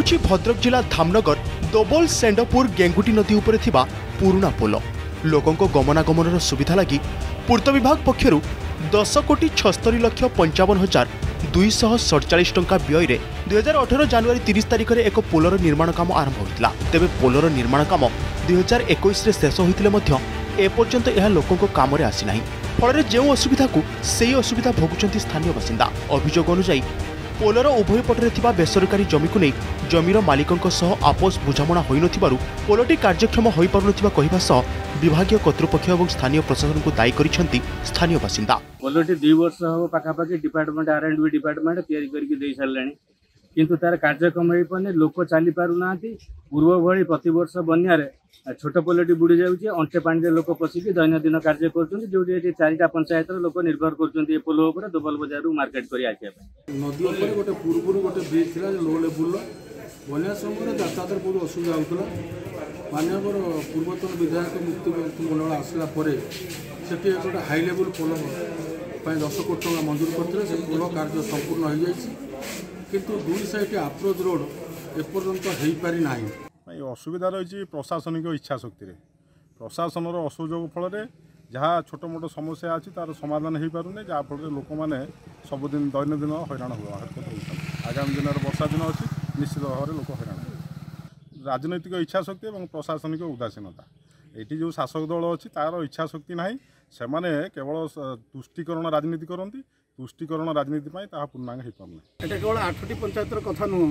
ହେଉଛି ଭଦ୍ରକ ଜିଲ୍ଲା ଧାମନଗର ଦୋବଲ ସେଣ୍ଡପୁର ଗେଙ୍ଗୁଟି ନଦୀ ଉପରେ ଥିବା ପୁରୁଣା ପୋଲ। ଲୋକଙ୍କ ଗମନାଗମନର ସୁବିଧା ଲାଗି ପୂର୍ତ୍ତ ବିଭାଗ ପକ୍ଷରୁ 10,76,55,247 ଟଙ୍କା ବ୍ୟୟରେ 2018 ଜାନୁଆରୀ 30 ତାରିଖରେ ଏକ ପୋଲର ନିର୍ମାଣ କାମ ଆରମ୍ଭ ହୋଇଥିଲା। ତେବେ ପୋଲର ନିର୍ମାଣ କାମ 2021ରେ ଶେଷ ହୋଇଥିଲେ ମଧ୍ୟ ଏପର୍ଯ୍ୟନ୍ତ ଏହା ଲୋକଙ୍କ କାମରେ ଆସିନାହିଁ। ଫଳରେ ଯେଉଁ ଅସୁବିଧାକୁ ସେହି ଅସୁବିଧା ଭୋଗୁଛନ୍ତି ସ୍ଥାନୀୟ ବାସିନ୍ଦା। ଅଭିଯୋଗ ଅନୁଯାୟୀ ପୋଲର ଉଭୟ ପଟରେ ଥିବା ବେସରକାରୀ ଜମିକୁ ନେଇ ଜମିର ମାଲିକଙ୍କ ସହ ଆପୋଷ ବୁଝାମଣା ହୋଇନଥିବାରୁ ପୋଲଟି କାର୍ଯ୍ୟକ୍ଷମ ହୋଇପାରୁନଥିବା କହିବା ସହ ବିଭାଗୀୟ କର୍ତ୍ତୃପକ୍ଷ ଏବଂ ସ୍ଥାନୀୟ ପ୍ରଶାସନକୁ ଦାୟୀ କରିଛନ୍ତି ସ୍ଥାନୀୟ ବାସିନ୍ଦା। ପୋଲଟି 2 ବର୍ଷ ହେବ ପାଖାପାଖି ଡିପାର୍ଟମେଣ୍ଟ R&B ଡିପାର୍ଟମେଣ୍ଟ ତିଆରି କରିକି ଦେଇ ସାରିଲାଣି, କିନ୍ତୁ ତାର କାର୍ଯ୍ୟକ୍ଷମ ହୋଇପାରୁନି। ଲୋକ ଚାଲି ପାରୁନାହାନ୍ତି। ପୂର୍ବ ଭଳି ପ୍ରତିବର୍ଷ ବନ୍ୟାରେ ଛୋଟ ପୋଲଟି ବୁଡ଼ି ଯାଉଛି। ଅଣ୍ଟେ ପାଣିରେ ଲୋକ ପଶିକି ଦୈନନ୍ଦିନ କାର୍ଯ୍ୟ କରୁଛନ୍ତି, ଯେଉଁଠି ଏଠି 4ଟା ପଞ୍ଚାୟତର ଲୋକ ନିର୍ଭର କରୁଛନ୍ତି ଏ ପୋଲ ଉପରେ ଦୋବଲ ବଜାରରୁ ମାର୍କେଟ କରି ଆସିବା ପାଇଁ। ନଦୀ ଉପରେ ଗୋଟେ ପୂର୍ବରୁ ଗୋଟେ ବ୍ରିଜ୍ ଥିଲା ଲୋ ଲେବୁଲର। ବନ୍ୟା ସମୟରେ ଯାତାୟାତରେ ବହୁତ ଅସୁବିଧା ହେଉଥିଲା। ମାନ୍ୟବର ପୂର୍ବତନ ବିଧାୟକ ମୁକ୍ତି ମଣ୍ଡଳ ଆସିଲା ପରେ ସେଠି ଗୋଟେ ହାଇ ଲେବୁଲ ପୋଲ ପାଇଁ 10 କୋଟି ଟଙ୍କା ମଞ୍ଜୁର କରିଥିଲେ। ସେ ପୋଲ କାର୍ଯ୍ୟ ସମ୍ପୂର୍ଣ୍ଣ ହୋଇଯାଇଛି, କିନ୍ତୁ ଦୁଇ ସାଇଡ୍ ଆପ୍ରୋଚ୍ ରୋଡ୍ ଏପର୍ଯ୍ୟନ୍ତ ହୋଇପାରି ନାହିଁ। ଅସୁବିଧା ରହିଛି ପ୍ରଶାସନିକ ଇଚ୍ଛା ଶକ୍ତିରେ। ପ୍ରଶାସନର ଅସୁଯୋଗ ଫଳରେ ଯାହା ଛୋଟ ମୋଟ ସମସ୍ୟା ଅଛି ତାର ସମାଧାନ ହୋଇପାରୁନି, ଯାହାଫଳରେ ଲୋକମାନେ ସବୁଦିନ ଦୈନନ୍ଦିନ ହଇରାଣ ହେଉଛନ୍ତି। ଆଗାମୀ ଦିନରେ ବର୍ଷା ଦିନ ଅଛି, ନିଶ୍ଚିତ ଭାବରେ ଲୋକ ହଇରାଣ ହେବେ। ରାଜନୈତିକ ଇଚ୍ଛା ଶକ୍ତି ଏବଂ ପ୍ରଶାସନିକ ଉଦାସୀନତା। ଏଠି ଯେଉଁ ଶାସକ ଦଳ ଅଛି ତାର ଇଚ୍ଛା ଶକ୍ତି ନାହିଁ। ସେମାନେ କେବଳ ତୁଷ୍ଟିକରଣ ରାଜନୀତି କରନ୍ତି। ତୁଷ୍ଟିକରଣ ରାଜନୀତି ପାଇଁ ତାହା ପୂର୍ଣ୍ଣାଙ୍ଗ ହୋଇପାରୁନି। ଏଟା କେବଳ 8ଟି ପଞ୍ଚାୟତର କଥା ନୁହଁ,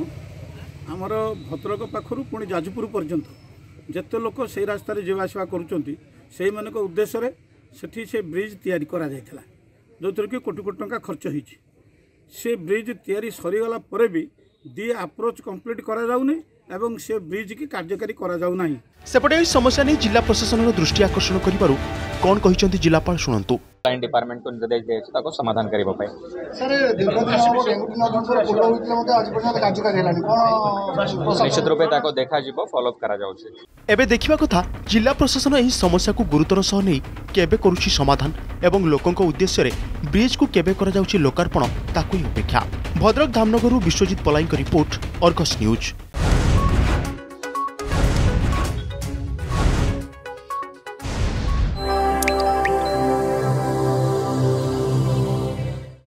ଆମର ଭଦ୍ରକ ପାଖରୁ ପୁଣି ଯାଜପୁର ପର୍ଯ୍ୟନ୍ତ ଯେତେ ଲୋକ ସେଇ ରାସ୍ତାରେ ଯିବା ଆସିବା କରୁଛନ୍ତି ସେଇମାନଙ୍କ ଉଦ୍ଦେଶ୍ୟରେ ସେଠି ସେ ବ୍ରିଜ୍ ତିଆରି କରାଯାଇଥିଲା, ଯେଉଁଥିରେ କି କୋଟି କୋଟି ଟଙ୍କା ଖର୍ଚ୍ଚ ହୋଇଛି। ସେ ବ୍ରିଜ୍ ତିଆରି ସରିଗଲା ପରେ ବି ଆପ୍ରୋଚ୍ କମ୍ପ୍ଲିଟ୍ କରାଯାଉନି ଏବଂ ସେ ବ୍ରିଜ୍ କି କାର୍ଯ୍ୟକାରୀ କରାଯାଉନାହିଁ। ସେପଟେ ଏହି ସମସ୍ୟା ନେଇ ଜିଲ୍ଲା ପ୍ରଶାସନର ଦୃଷ୍ଟି ଆକର୍ଷଣ କରିବାରୁ କ'ଣ କହିଛନ୍ତି ଜିଲ୍ଲାପାଳ ଶୁଣନ୍ତୁ। लाइन डिपार्टमेंट को निर्देश दिया समाधान करने निश्चित रूपे देखा फॉलोअप करा जाउछि। एबे देखिबा कथा जिला प्रशासन एही समस्या को गुरुतर सह नहीं केबे करूछि समाधान एवं लोकंक उद्देश्य रे ब्रिज को केबे करा जाउछि लोकार्पण ताकु ही अपेक्षा। भद्रक धामनगरु विश्वजित पलाईंक रिपोर्ट, अर्गस न्यूज।